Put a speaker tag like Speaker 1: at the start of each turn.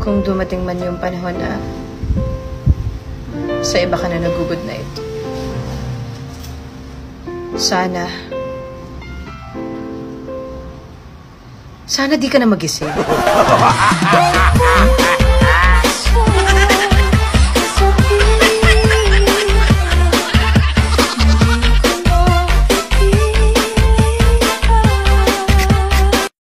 Speaker 1: Kung dumating man yung panahon na sa iba ka na nag-good night, sana di ka na magising.